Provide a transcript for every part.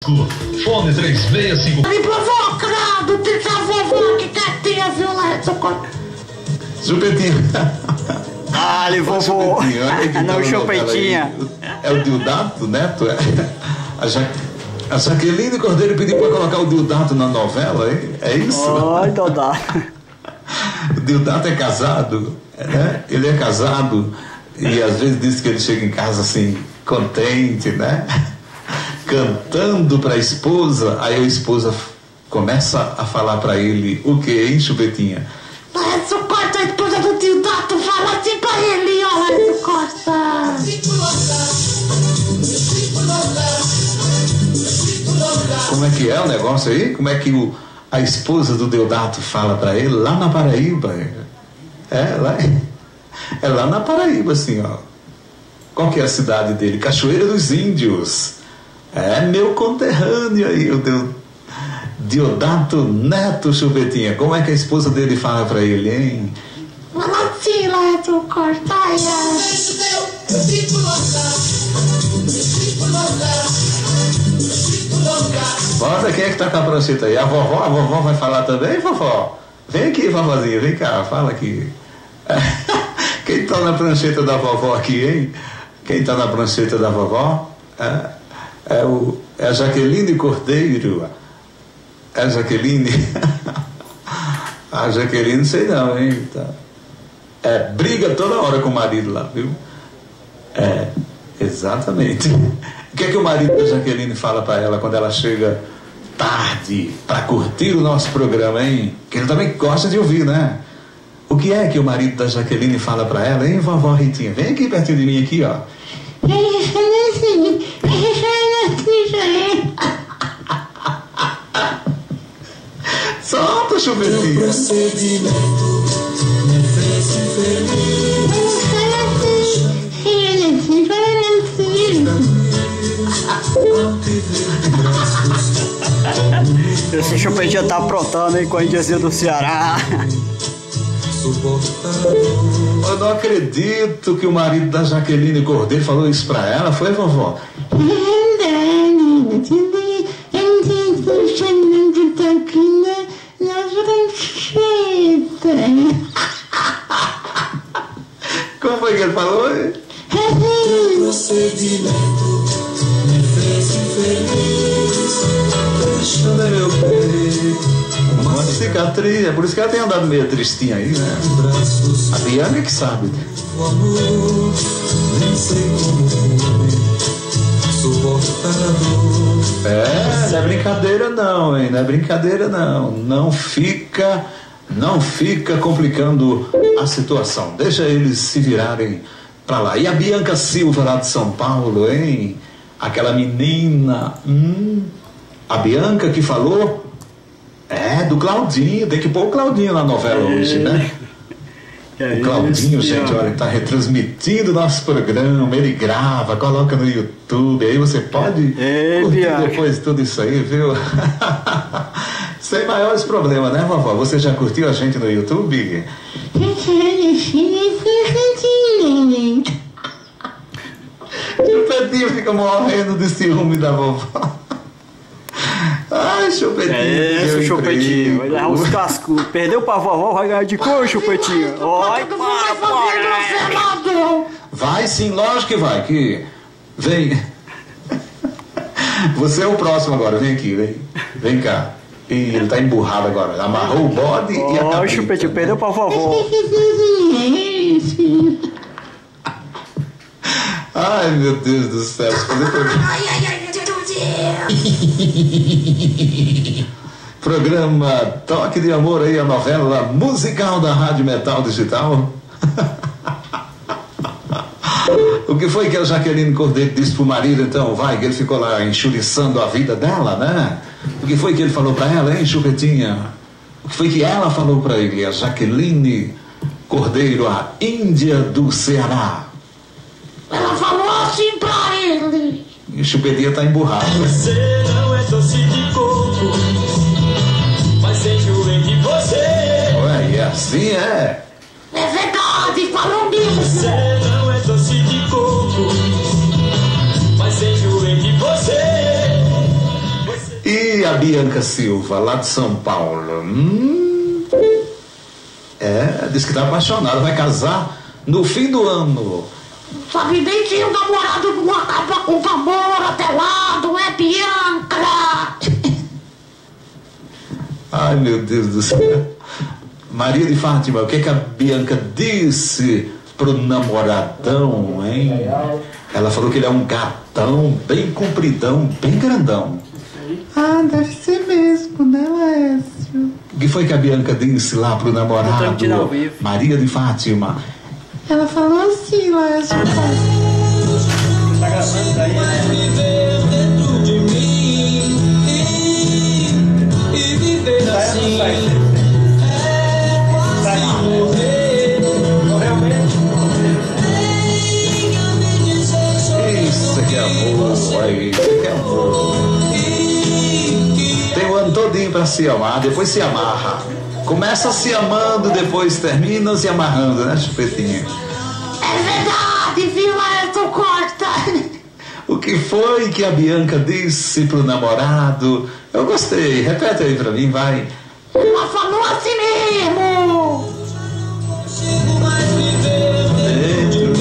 Osasco. Fone 3651. Me provocado, tem a vovó que quietinha, viu, Edson? Chupetinho. Ali, vovô. Não, chupetinha. É o Deodato Neto? A Jaqueline Cordeiro pediu para colocar o Deodato na novela, hein? É isso? Oi, Deodato. O Deodato é casado, né? Ele é casado e às vezes diz que ele chega em casa assim, contente, né? Cantando para a esposa, aí a esposa começa a falar para ele o que, hein, Chupetinha? Edson Costa, a esposa do Deodato, fala assim pra ele, ó, Edson Costa. Como é que é o negócio aí? Como é que a esposa do Deodato fala para ele lá na Paraíba? É lá na Paraíba, assim, ó. Qual que é a cidade dele? Cachoeira dos Índios. É meu conterrâneo aí, o Deodato Neto, Chupetinha. Como é que a esposa dele fala para ele, hein? Fala assim, Edson Costa. Bota, quem é que tá com a prancheta aí? A vovó vai falar também, vovó? Vem aqui, vovozinha, vem cá, fala aqui. Quem tá na prancheta da vovó aqui, hein? Quem tá na prancheta da vovó? É a Jaqueline Cordeiro. É a Jaqueline? A Jaqueline, não sei não, hein? Briga toda hora com o marido lá, viu? Exatamente. O que é que o marido da Jaqueline fala para ela quando ela chega tarde para curtir o nosso programa, hein? Que ele também gosta de ouvir, né? O que é que o marido da Jaqueline fala para ela, hein, vovó Ritinha? Vem aqui pertinho de mim, aqui, ó. Solta, Chupetinha. Esse Chupetinha tá aprontando aí com a Indiazinha do Ceará. Eu não acredito que o marido da Jaqueline Cordeiro falou isso pra ela, foi, vovó? Como foi que ele falou? Deixa meu peito uma cicatriz, é por isso que ela tem andado meio tristinha aí, né? A Bianca que sabe. O amor, nem sei como suportar a dor. Não é brincadeira não, hein? Não é brincadeira não. Não fica complicando a situação. Deixa eles se virarem pra lá. E a Bianca Silva lá de São Paulo, hein? Aquela menina, a Bianca que falou, do Claudinho, tem que pôr o Claudinho na novela hoje, né? O Claudinho, gente, olha, tá retransmitindo nosso programa, ele grava, coloca no YouTube, aí você pode curtir depois tudo isso aí, viu? Sem maiores problemas, né, vovó? Você já curtiu a gente no YouTube? Chupetinho fica morrendo de ciúme da vovó. Ai, Chupetinho. Chupetinho. Vai levar os cascos. Perdeu pra vovó, vai ganhar de cor, Chupetinho. Vai sim, lógico que vai. Vem. Você é o próximo agora, vem aqui, vem cá. E ele tá emburrado agora. Amarrou o bode e a cabrita. Chupetinho, perdeu pra vovó. Ai, meu Deus do céu. Programa Toque de Amor aí, a novela musical da Rádio Metal Digital. O que foi que a Jaqueline Cordeiro disse pro marido, então? Que ele ficou lá enxuriçando a vida dela, né? O que foi que ele falou pra ela, hein, Chupetinha? O que foi que ela falou pra ele, a Jaqueline Cordeiro, a Índia do Ceará? Ela falou assim pra ele. E o Chupetinha tá emburrado. Você não é doce de coco, mas enjoei de você. Ué, e assim é? É verdade, falou mesmo. Você não é doce de coco, mas enjoei de você. a Bianca Silva, lá de São Paulo? Diz que tá apaixonada, vai casar no fim do ano. Sabe nem que o namorado não acaba com o namoro até lá, não é, Bianca? Ai, meu Deus do céu. Maria de Fátima, o que a Bianca disse pro namoradão, hein? Ela falou que ele é um gatão, bem compridão, bem grandão. Ah, deve ser mesmo, né, Lécio? O que foi que a Bianca disse lá pro namorado? Maria de Fátima. Ela falou assim, Lécio. Tá gravando daí, né? Viver dentro de mim e viver assim é quase morrer. Morreu mesmo? Isso que é amor, aí, isso que é amor. Tem o ano todinho pra se amar, depois se amarra. Começa se amando, depois termina se amarrando, né, Chupetinha? É verdade, viu, Ayrton Costa? O que foi que a Bianca disse pro namorado? Eu gostei, repete aí pra mim, vai. Ela falou assim mesmo. Dentro.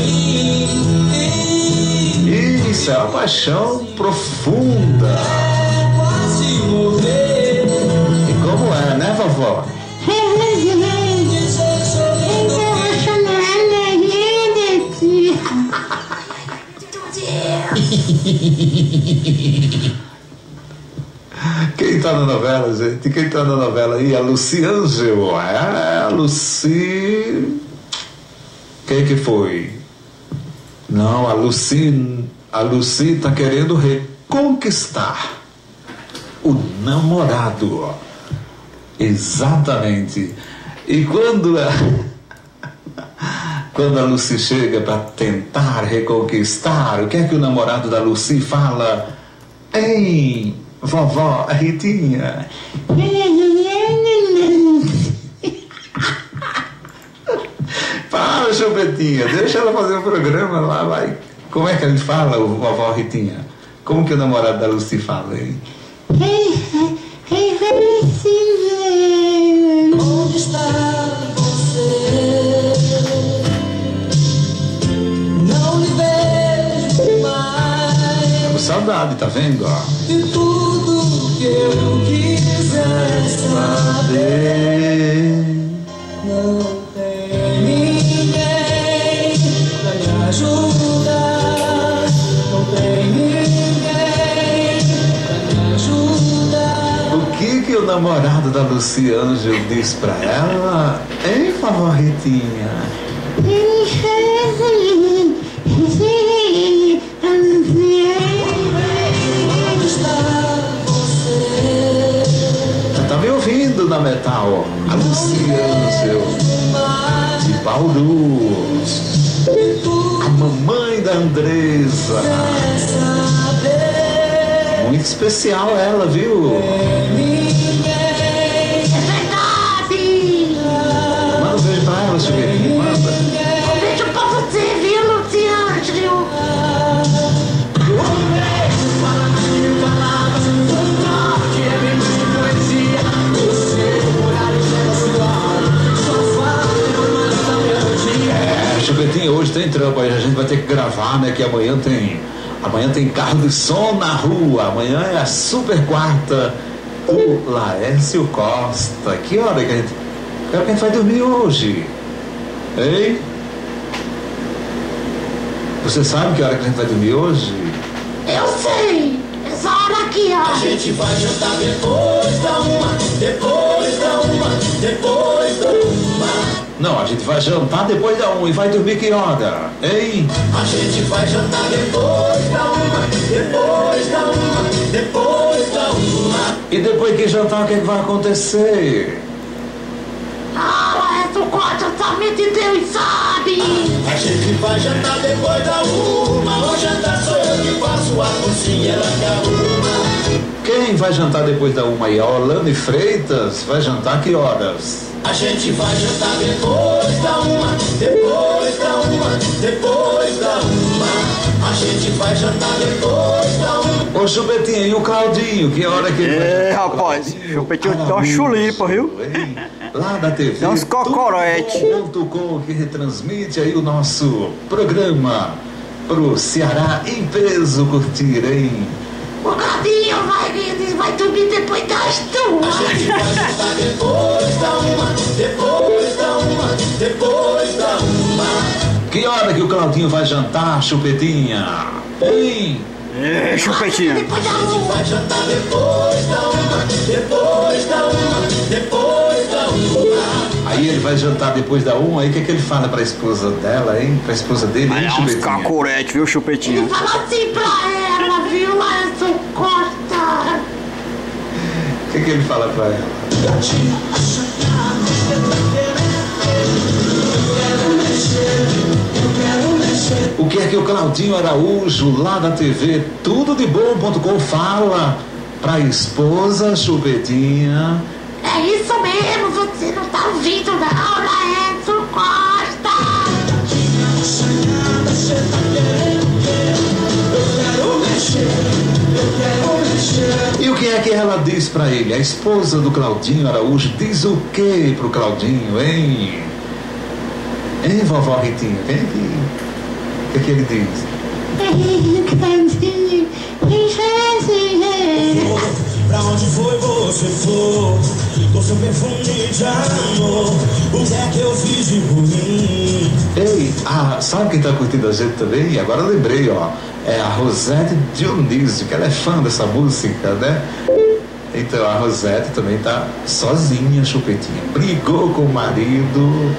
Isso é uma paixão profunda. E como é, né, vovó? Quem tá na novela, gente? Quem tá na novela aí? A Lucy Ângelo. A Lucy... Quem que foi? Não, a Lucy tá querendo reconquistar o namorado. Exatamente. E quando a Lucy chega para tentar reconquistar, o que é que o namorado da Lucy fala? Ei, vovó Ritinha. Para, Chupetinha, deixa ela fazer o programa lá, vai. Como é que ele fala, o vovó Ritinha? Como que o namorado da Lucy fala, hein? Onde está você? Não lhe vejo mais. Com saudade, tá vendo? Ó. E tudo que eu quiser saber, não tem ninguém pra me ajudar. Não tem ninguém pra me ajudar. O que o namorado da Lucy Ângelo diz pra ela? Hein, favoritinha? Onde está você? Tá me ouvindo na Metal? A Lucy Ângelo de Bauru. A mamãe da Andresa. Muito especial ela, viu? Manda um beijo pra ela, Chupetinha, manda. Um beijo pra você, viu, Luciano? Chupetinha, hoje tem trampo aí, a gente vai ter que gravar, né? Que amanhã tem carro de som na rua. Amanhã é a super quarta do Laércio Costa. Que hora que a gente vai dormir hoje? Hein? Você sabe que hora que a gente vai dormir hoje? Eu sei. Essa hora aqui, ó. A gente vai jantar depois da uma, depois da uma, depois da uma. Não, a gente vai jantar depois da 1 e vai dormir que hora? Hein? A gente vai jantar depois da uma, depois da uma, depois da uma. E depois que jantar, o que vai acontecer? Ah, essa coisa somente Deus sabe. A gente vai jantar depois da uma. O jantar sou eu que faço, a cozinha ela que arruma. Quem vai jantar depois da 1 aí? A Orlane Freitas vai jantar que horas? A gente vai jantar depois da uma, depois da uma, depois da uma. A gente vai jantar depois da uma. Ô Chupetinha, e o Claudinho? Que hora que ele vai? Rapaz, Chupetinho tem uma chulipa, viu? Hein? Lá da TV. Tem uns cocorete. .com, que retransmite aí o nosso programa pro Ceará em peso curtir, hein? O Claudinho vai dormir depois das duas. A gente vai jantar depois da uma, depois da uma, depois da uma. Que hora que o Claudinho vai jantar, Chupetinha? Hein? Chupetinha. Depois da A gente uma. vai jantar depois da uma, depois da uma, depois da uma. Aí ele vai jantar depois da 1, aí o que é que ele fala pra esposa dela, hein? Pra esposa dele, Vai hein, dar uns Chupetinha? cacurete, viu, Chupetinha? Ele fala assim pra ela, viu, Laércio Costa? O que é que ele fala pra ela? O que é que o Claudinho Araújo, lá da TV tudodebom.com, fala pra esposa, Chupetinha? É isso mesmo, você não tá ouvindo não, Laércio Costa. E o que é que ela diz pra ele? A esposa do Claudinho Araújo diz o que pro Claudinho, hein? Hein, vovó Ritinha? O que é que ele diz? Pra onde foi você for? Com seu perfume de amor. O que é que eu fiz de ruim? Ei, sabe quem tá curtindo a gente também? E agora eu lembrei, ó. É a Rosete Dionísio, que ela é fã dessa música, né? Então a Rosete também tá sozinha, Chupetinha. Brigou com o marido.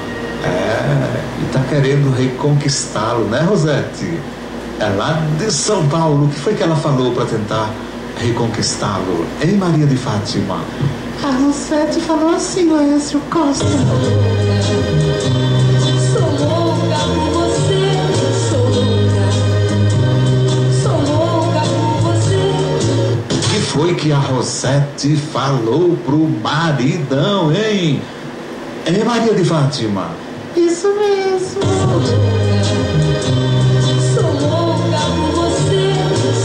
E tá querendo reconquistá-lo, né, Rosete? É lá de São Paulo. O que foi que ela falou pra tentar reconquistá-lo? Hein, Maria de Fátima? A Rosete falou assim, Laércio Costa. Sou louca por você, sou louca por você. Que foi que a Rosete falou pro maridão, hein? Hein, Maria de Fátima? Isso mesmo. Sou louca por você,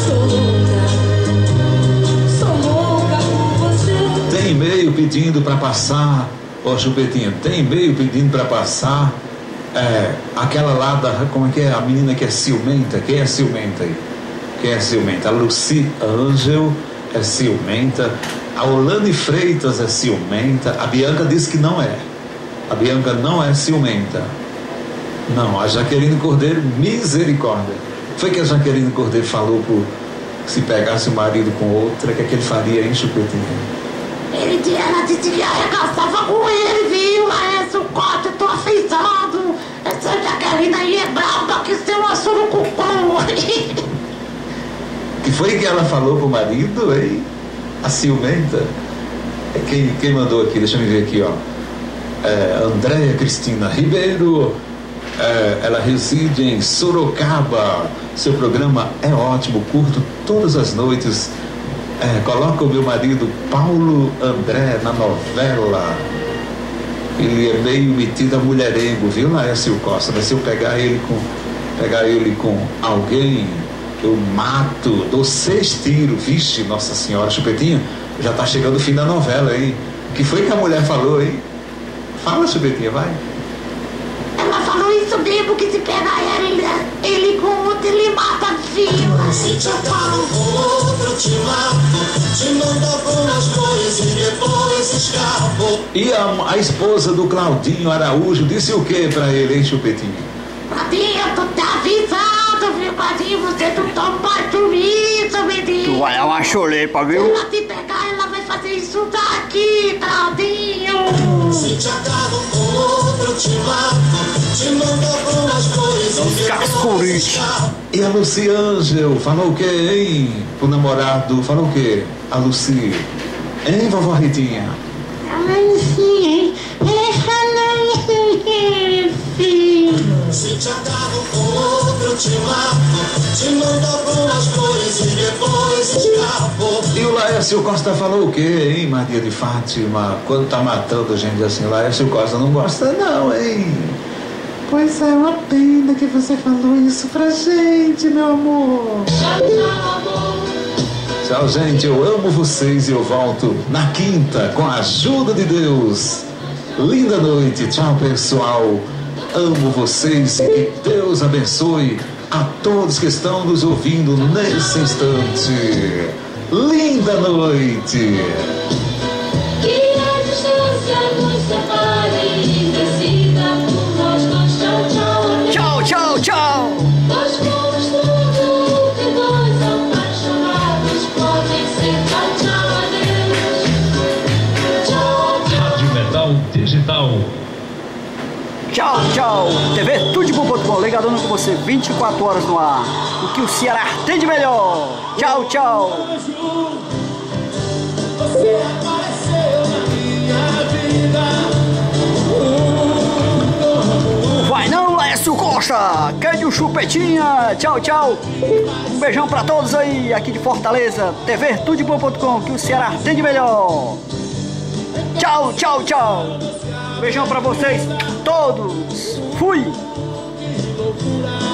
sou louca por você. Tem e-mail pedindo pra passar, ô Chupetinha, tem e-mail pedindo pra passar aquela lá da, como é que é, a menina que é ciumenta? Quem é ciumenta aí? Quem é ciumenta? A Lucy Ângel é ciumenta, a Olane Freitas é ciumenta, a Bianca disse que não é. A Bianca não é ciumenta. Não, a Jaqueline Cordeiro, misericórdia. Foi que a Jaqueline Cordeiro falou se pegasse o marido com outra, que ele faria, hein, Chupetinha? Ela disse que arregaçava com ele, viu, Laércio Costa? Eu tô afeitado. Essa Jaqueline aí é brava que seu assurucucu. Que foi que ela falou pro marido, hein? A ciumenta. Quem mandou aqui? Deixa eu ver aqui, ó. Andréia Cristina Ribeiro, ela reside em Sorocaba. Seu programa é ótimo, curto todas as noites. Coloca o meu marido Paulo André na novela. Ele é meio metido a mulherengo, viu, Laércio Costa? Mas se eu pegar ele com alguém, eu mato, dou 6 tiros. Vixe, Nossa Senhora, Chupetinha, já tá chegando o fim da novela, hein? O que foi que a mulher falou, hein? Fala, Chupetinha, vai. Ela falou isso mesmo, que se pegar ele com outro, ele mata, viu? Se te acabo com outro, te mato. Te mando algumas coisas e depois escapo. E a esposa do Claudinho Araújo disse o que pra ele, hein, Chupetinha? Claudinho, tu tá avisado, viu, Claudinho? Você não toma juízo, menino. Tu vai dar uma chulipa, Se viu? ela te pegar, ela vai fazer isso daqui, Claudinho. Se te acabo com outro, te mato. Te mando algumas coisas e depois cascurites. escapo. E a Lucy Ângel falou o que, hein? O namorado falou o que? A Lucy. Hein, vovó Ritinha? Ai, sim, Se te acabo com outro, te mato. Te mando algumas coisas e depois escapo. E o Laércio Costa falou o que, hein, Maria de Fátima? Quando tá matando gente assim, Laércio Costa não gosta não, hein? Pois é, uma pena que você falou isso pra gente, meu amor. Tchau, amor. Tchau, gente. Eu amo vocês e eu volto na quinta com a ajuda de Deus. Linda noite. Tchau, pessoal. Amo vocês e que Deus abençoe a todos que estão nos ouvindo nesse instante. Linda noite. Que a distância nos separe e decida por nós dois. Tchau, tchau, Tchau, tchau, tchau. nós fomos tudo que dois apaixonados podem ser. Tchau, tchau, adeus. Tchau, tchau. Rádio Metal Digital. Tchau, tchau. TV Tudebom.com, ligadona com você 24 horas no ar. O que o Ceará tem de melhor. Tchau, tchau. Você apareceu na minha vida. Vai não, Laércio Costa. Quer o chupetinha. Tchau, tchau. Um beijão pra todos aí, aqui de Fortaleza. TV Tudebom.com, que o Ceará tem de melhor. Tchau, tchau, tchau. Um beijão pra vocês todos. Fui. Loucura.